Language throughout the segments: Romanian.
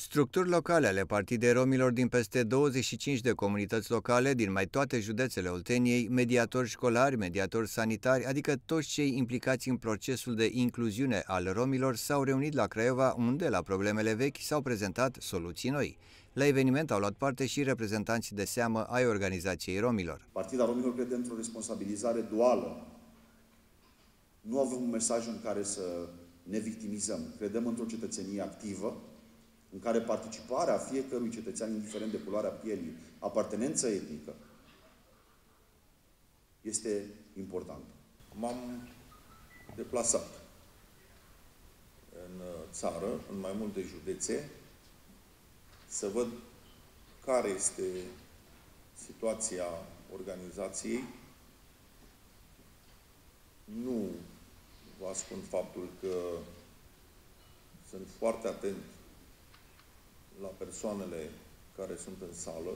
Structuri locale ale Partidei Romilor din peste 25 de comunități locale din mai toate județele Olteniei, mediatori școlari, mediatori sanitari, adică toți cei implicați în procesul de incluziune al romilor s-au reunit la Craiova, unde, la problemele vechi, s-au prezentat soluții noi. La eveniment au luat parte și reprezentanții de seamă ai organizației romilor. Partida Romilor crede într-o responsabilizare duală. Nu avem un mesaj în care să ne victimizăm. Credem într-o cetățenie activă, în care participarea fiecărui cetățean, indiferent de culoarea pielii, apartenență etnică, este importantă. M-am deplasat în țară, în mai multe județe, să văd care este situația organizației. Nu vă ascund faptul că sunt foarte atent la persoanele care sunt în sală,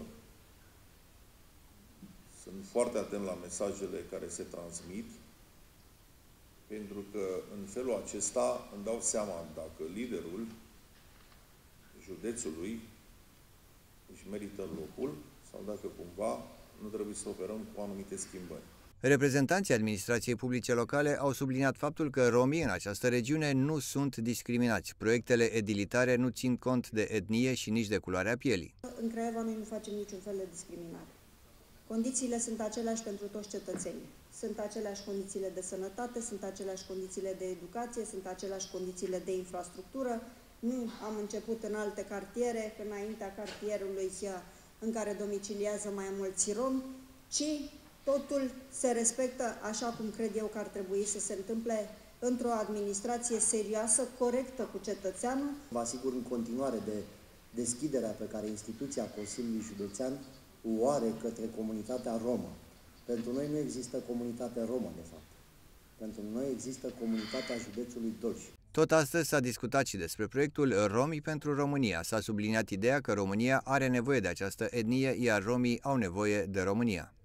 sunt foarte atent la mesajele care se transmit, pentru că în felul acesta îmi dau seama dacă liderul județului își merită locul sau dacă cumva nu trebuie să operăm cu anumite schimbări. Reprezentanții administrației publice locale au subliniat faptul că romii în această regiune nu sunt discriminați. Proiectele edilitare nu țin cont de etnie și nici de culoarea pielii. În Craiova noi nu facem niciun fel de discriminare. Condițiile sunt aceleași pentru toți cetățenii. Sunt aceleași condițiile de sănătate, sunt aceleași condițiile de educație, sunt aceleași condițiile de infrastructură. Nu am început în alte cartiere, înaintea cartierului în care domiciliază mai mulți romi, ci totul se respectă așa cum cred eu că ar trebui să se întâmple într-o administrație serioasă, corectă cu cetățeanul. Vă asigur în continuare de deschiderea pe care instituția Consiliului Județean o are către comunitatea romă. Pentru noi nu există comunitate romă, de fapt. Pentru noi există comunitatea județului Dolj. Tot astăzi s-a discutat și despre proiectul Romii pentru România. S-a subliniat ideea că România are nevoie de această etnie, iar romii au nevoie de România.